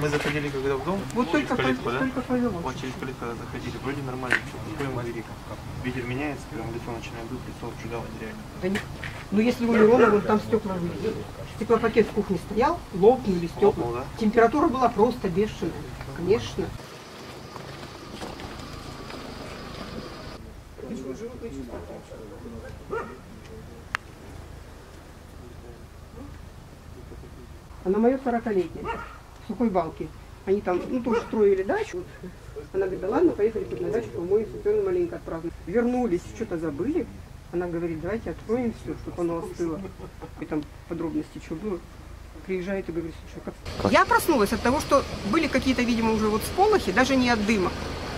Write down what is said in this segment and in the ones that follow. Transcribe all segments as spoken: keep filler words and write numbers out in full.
Мы заходили когда в дом, вот через только, калитку, да? только повело. Вот через калитку когда заходили, вроде нормально, откроем двери. Ветер меняется, прям лицо начинает дуть, лицо чудало реально. Да не... Ну если у Мирона, вон там стекла вылезли. Стеклопакет в кухне стоял, лопнули стекла. Лопнул, да? Температура была просто бешеная, конечно. А на мое сорокалетие, в Сухой Балке, они там, ну, тоже строили дачу. Она говорит, да ладно, поехали на дачу, помоем, сестрёну маленько отпразднуем. Вернулись, что-то забыли. Она говорит, давайте откроем все, чтобы оно остыло. И там подробности, что было. Приезжает и говорит, что как... Я проснулась от того, что были какие-то, видимо, уже вот сполохи, даже не от дыма.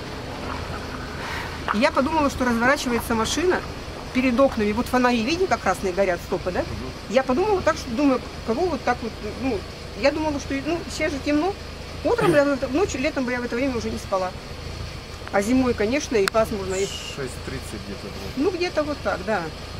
И я подумала, что разворачивается машина перед окнами. Вот фонари, видите, как красные горят, стопы, да? Я подумала так, что думаю, кого вот так вот, ну, я думала, что, ну, сейчас же темно. Утром, ночью, летом бы я в это время уже не спала. А зимой, конечно, и пасмурно. шесть тридцать где-то было. Ну, где-то вот так, да.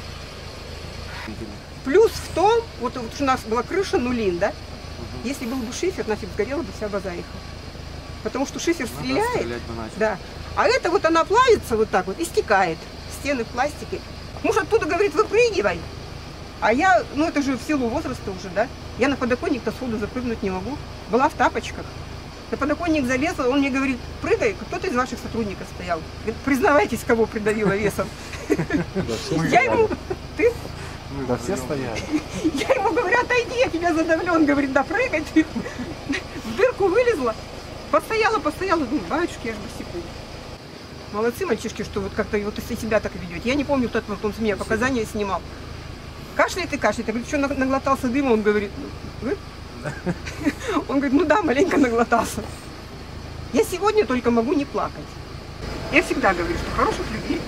Плюс в том, вот, вот у нас была крыша нулин, да? Угу. Если был бы шифер, нафиг сгорела бы вся базариха. Потому что шифер Надо стреляет, стрелять бы начал. да. А это вот она плавится вот так вот и стекает. Стены пластики. Муж оттуда говорит, выпрыгивай. А я, ну это же в силу возраста уже, да? Я на подоконник-то сходу запрыгнуть не могу. Была в тапочках. На подоконник залезла, он мне говорит, прыгай, кто-то из ваших сотрудников стоял. Говорит, признавайтесь, кого придавило весом. Я ему, ты? Да все стоят. Я ему говорю, отойди, я тебя задавлю. Он говорит, да прыгай ты. В дырку вылезла, постояла, постояла, думаю, батюшки, я же босиком. Молодцы мальчишки, что вот как-то вот из себя так ведете. Я не помню, кто-то вот он с меня показания снимал. Кашляет и кашляет. Я говорю, что наглотался дыма? Он говорит, вы? Он говорит, ну да, маленько наглотался. Я сегодня только могу не плакать. Я всегда говорю, что хороших людей